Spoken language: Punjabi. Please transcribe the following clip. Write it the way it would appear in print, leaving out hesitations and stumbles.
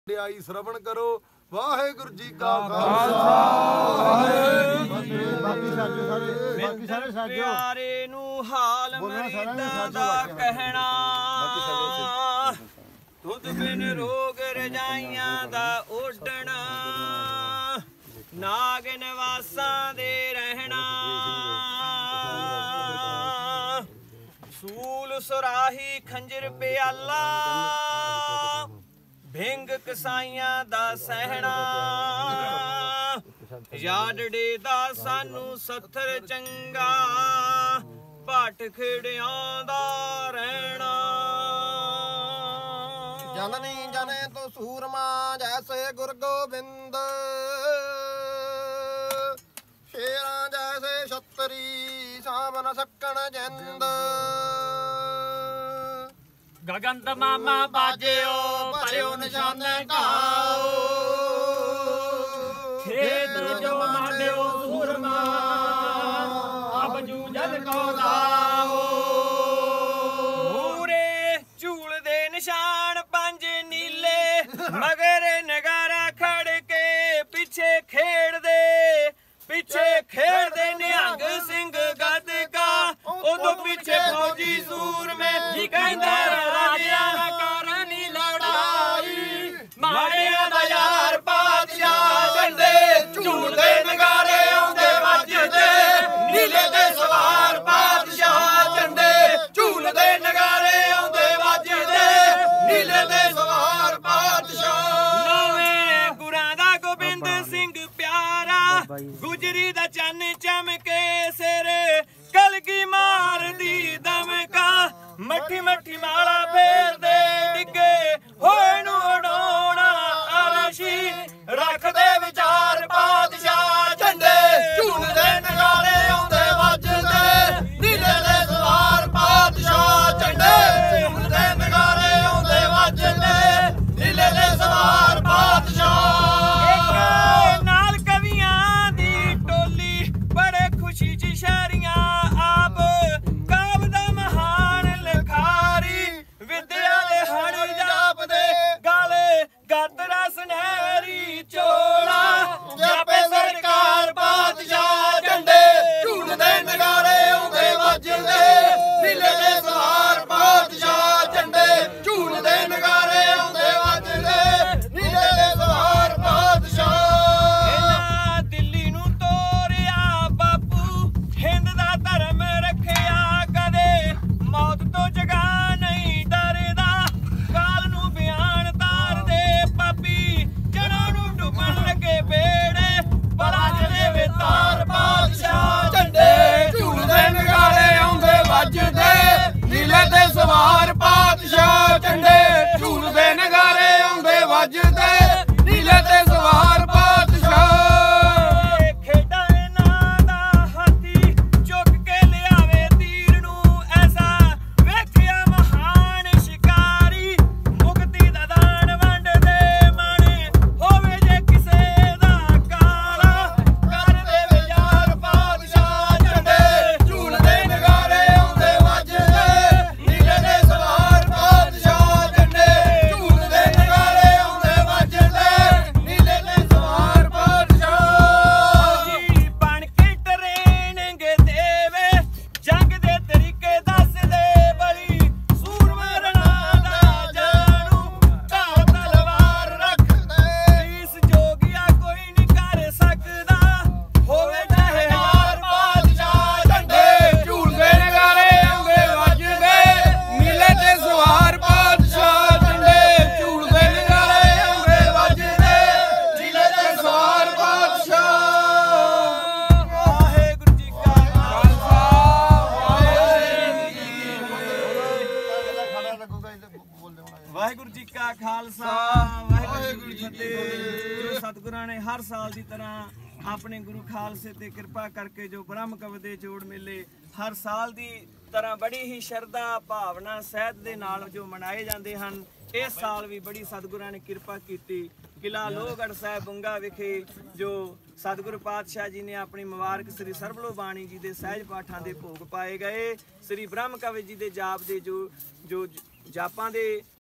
ਵਡਿਆਈ ਸ਼ਰਵਣ ਕਰੋ। ਵਾਹਿਗੁਰੂ ਜੀ ਕਾ ਖਾਲਸਾ ਬਾਕੀ ਸਾਰੇ ਪਿਆਰੇ ਨੂੰ ਹਾਲ ਮਰੀਦਾਂ ਦਾ ਕਹਿਣਾ, ਦੁੱਧ ਬਿਨ ਰੋਗ ਰਜਾਈਆਂ ਦਾ ਓਢਣਾ, ਨਾਗ ਨਿਵਾਸਾਂ ਦੇ ਰਹਿਣਾ, ਸੂਲ ਸੁਰਾਹੀ ਖੰਜਰ ਪਿਆਲਾ, ਭਿੰਗ ਕਸਾਈਆਂ ਦਾ ਸਹਿਣਾ, ਯਾਡੜੇ ਦਾ ਸਾਨੂੰ ਸੱਥਰ ਚੰਗਾ, ਭਾਟ ਖੇੜਿਆਂ ਦਾ ਰਹਿਣਾ। ਜਨਨੀ ਜਨੇ ਤੋ ਸੂਰਮਾ ਜੈਸੇ ਗੁਰ ਗੋਬਿੰਦ, ਸ਼ੇਰਾਂ ਜੈਸੇ ਛਤਰੀ ਸਾਵਨ ਸਕਣ ਜਿੰਦ। ਗਗਨ ਮਾਮਾ ਬਾਜਿਓ ਭਰਿਓ ਨਿਸ਼ਾਨੇ ਘਾਓ, ਖੇਤ ਜੋ ਮਾਡਿਓ ਸੂਰਮਾ ਅਬ ਜੂਜਲ ਕੋ ਲਾਓ। ਮੂਰੇ ਝੂਲ ਦੇ ਨਿਸ਼ਾਨ ਪੰਜ ਨੀਲੇ, ਮਗਰ ਨਗਾਰਾ ਖੜ ਕੇ ਪਿੱਛੇ ਖੇਡਦੇ ਨਿਹੰਗ ਸਿੰਘ ਗੱਤਕਾ, ਉਦੋਂ ਪਿੱਛੇ ਫੌਜੀ ਸੂਰਮੇ ਜੀ ਕਹਿੰਦਾ ਰਾਜਿਆਂ ਕਾਰਾਂ ਨੀ ਲੜਾਈ, ਮਾੜਿਆਂ ਦਾ ਯਾਰ ਪਾਤਸ਼ਾਹ ਝੰਡੇ ਝੂਲਦੇ ਨਗਾਰੇ ਆਉਂਦੇ ਵੱਜਦੇ, ਨੀਲੇ ਦੇ ਸਵਾਰ ਪਾਤਸ਼ਾਹ ਝੰਡੇ ਝੂਲਦੇ ਨਗਾਰੇ ਆਉਂਦੇ ਵੱਜਦੇ, ਨੀਲੇ ਦੇ ਸਵਾਰ ਪਾਤਸ਼ਾਹ। ਨਵੇਂ ਗੁਰਾਂ ਦਾ ਗੋਬਿੰਦ ਸਿੰਘ ਪਿਆਰਾ, ਗੁਜਰੀ ਦਾ ਚੰਨ ਚਮਕੇ ਸਿਰ, ਕਲਗੀ ਮਾਰਦੀ ਦਮਕਾ, ਮੱਠੀ ਮੱਠੀ ਮਾਲਾ ਫੇਰਦੇ ਡਿੱਗੇ ਹੋਏ ਨੂੰ ਉਡਾਉਣਾ ਅਰਸ਼ੀ, ਰੱਖਦੇ ਵਿਚਾਰ ਪਾਤਸ਼ਾਹ ਝੰਡੇ ਝੂਲਦੇ ਨਗਾਰੇ ਆਉਂਦੇ ਵੱਜਦੇ, ਨੀਲੇ ਦੇ ਸਵਾਰ ਪਾਤਸ਼ਾਹ ਝੰਡੇ ਝੂਲਦੇ ਨਗਾਰੇ ਆਉਂਦੇ ਵੱਜਦੇ, ਨੀਲੇ ਦੇ ਸਵਾਰ ਪਾਤਸ਼ਾਹ। ਇੱਕ ਨਾਲ ਕਵੀਆਂ ਦੀ ਟੋਲੀ ਬੜੇ ਖੁਸ਼ੀ ਚ ਸ਼ਹਿਰੀਆਂ, ਆਪ ਕਾਵ ਦਾ ਮਹਾਨ ਲਿਖਾਰੀ, ਵਿਦਿਆ ਦੇ ਹੜ ਜਾਪਦੇ ਗਾਲੇ ਗਾਤਰਾ ਸੁਨਹਿਰੀ ਚੋਲਾ, ਜਾਪੇ ਸਰਕਾਰ ਪਾਤਸ਼ਾਹ ਝੰਡੇ ਝੂਲਦੇ ਨਗਾਰੇ ਆਉਂਦੇ ਵੱਜਦੇ, ਨੀਲੇ ਦੇ ਸਵਾਰ ਪਾਤਸ਼ਾਹ ਝੰਡੇ ਝੂਲਦੇ ਨਗਾਰੇ ਆਉਂਦੇ ਵੱਜਦੇ, ਨੀਲੇ ਦੇ ਸਵਾਰ ਪਾਤਸ਼ਾਹ। ਇਹਨਾਂ ਦਿੱਲੀ ਨੂੰ ਤੋਰਿਆ ਬਾਪੂ, ਹਿੰਦ ਦਾ ਧਰਮ ਰੱਖਿਆ ਕਦੇ, ਮੌਤ ਤੋਂ ਜਗਾ ਨਹੀਂ ਡਰਦਾ, ਕਾਲ ਨੂੰ ਬਿਆਨ ਤਾਰਦੇ ਪਾਪੀ, ਜਨਾਂ ਨੂੰ ਡੁੱਬਣ ਲੱਗੇ ਬੇੜੇ, ਬੜਾ ਜਦੇ ਤਾਰ ਪਾਤਸ਼ਾਹ ਝੰਡੇ ਝੂਲਦੇ ਨਗਾਰੇ ਆਉਂਦੇ ਵੱਜਦੇ, ਨੀਲੇ ਦੇ ਸਵਾਰ ਪਾਤਸ਼ਾਹ ਝੰਡੇ ਝੂਲਦੇ ਨਗਾਰੇ ਆਉਂਦੇ ਵੱਜਦੇ, ਨੀਲੇ ਦੇ ਸਵਾਰ ਪਾਤਸ਼ਾਹ। ਖੇਡਾਂ ਇਹਨਾਂ ਦਾ ਹਾਥੀ ਚੁੱਕ ਕੇ ਲਿਆਵੇ ਤੀਰ ਨੂੰ, ਐਸਾ ਵੇਖਿਆ ਮਹਾਨ ਸ਼ਿਕਾਰੀ, ਮੁਕਤੀ ਦਾ ਦਾਨ ਵੰਡਦੇ ਮਣ, ਹੋਵੇ ਜੇ ਕਿਸੇ ਦਾ ਕਾਲਾ, ਕਰ ਦੇਵੇ ਯਾਰ ਪਾਤਸ਼ਾਹ ਝੰਡੇ ਝੂਲਦੇ ਨਗਾਰੇ ਆਉਂਦੇ ਵੱਜਦੇ, ਨੀਲੇ ਦੇ ਸਵਾਰ ਪਾਤਸ਼ਾਹ ਝੰਡੇ ਝੂਲਦੇ ਨਗਾਰੇ ਆਉਂਦੇ ਵੱਜਦੇ, ਨੀਲੇ ਦੇ ਸਵਾਰ ਪਾਤਸ਼ਾਹ। ਜੀ ਬਣ ਕੇ ਟ੍ਰੇਨਿੰਗ ਦੇਵੇ, ਜੰਗ ਦੇ ਤਰੀਕੇ ਦੱਸਦੇ ਬਲੀ, ਸੂਰਮਾ ਰਣਾ ਦਾ ਜਾਣੂ, ਢਾਲ ਤਲਵਾਰ ਰੱਖਦੇ, ਇਸ ਜੋਗਿਆ ਕੋਈ ਨਹੀਂ ਕਰ ਸਕਦਾ, ਹੋਵੇ ਚਾਹੇ ਹਾਰ ਪਾਤਸ਼ਾਹ ਝੰਡੇ ਝੂਲਦੇ ਨਗਾਰੇ ਆਉਂਦੇ ਵੱਜਦੇ, ਨੀਲੇ ਤੇ ਸਵਾਰ ਪਾਤਸ਼ਾਹ ਝੰਡੇ ਝੂਲਦੇ ਨਗਾਰੇ ਆਉਂਦੇ ਵੱਜਦੇ, ਨੀਲੇ ਤੇ ਸਵਾਰ ਪਾਤਸ਼ਾਹ। ਵਾਹਿਗੁਰੂ ਜੀ ਕਾ ਖਾਲਸਾ, ਵਾਹਿਗੁਰੂ ਜੀ ਕਾ ਖਾਲਸਾ, ਵਾਹਿਗੁਰੂ ਜੀ ਕੀ ਫਤਿਹ। ਜੋ ਸਤਿਗੁਰਾਂ ਨੇ ਹਰ ਸਾਲ ਦੀ ਤਰ੍ਹਾਂ ਆਪਣੇ ਗੁਰੂ ਖਾਲਸੇ ਤੇ ਕਿਰਪਾ ਕਰਕੇ ਜੋ ਬ੍ਰਹਮ ਕਵ ਦੇ ਜੋੜ ਮੇਲੇ ਹਰ ਸਾਲ ਦੀ ਤਰ੍ਹਾਂ ਬੜੀ ਹੀ ਸ਼ਰਧਾ ਭਾਵਨਾ ਸਹਿਤ ਦੇ ਨਾਲ ਜੋ ਮਨਾਏ ਜਾਂਦੇ ਹਨ, ਇਸ ਸਾਲ ਵੀ ਬੜੀ ਸਤਿਗੁਰਾਂ ਨੇ ਕਿਰਪਾ ਕੀਤੀ। ਕਿਲਾ ਲੋਹਗੜ੍ਹ ਸਾਹਿਬ ਬੁੰਗਾ ਵਿਖੇ ਜੋ ਸਤਿਗੁਰੂ ਪਾਤਸ਼ਾਹ ਜੀ ਨੇ ਆਪਣੀ ਮੁਬਾਰਕ ਸ੍ਰੀ ਸਰਬਲੋ ਬਾਣੀ ਜੀ ਦੇ ਸਹਿਜ ਪਾਠਾਂ ਦੇ ਭੋਗ ਪਾਏ ਗਏ। ਸ੍ਰੀ ਬ੍ਰਹਮ ਕਵ ਜੀ ਦੇ ਜਾਪ ਦੇ ਜੋ ਜਾਪਾਂ ਦੇ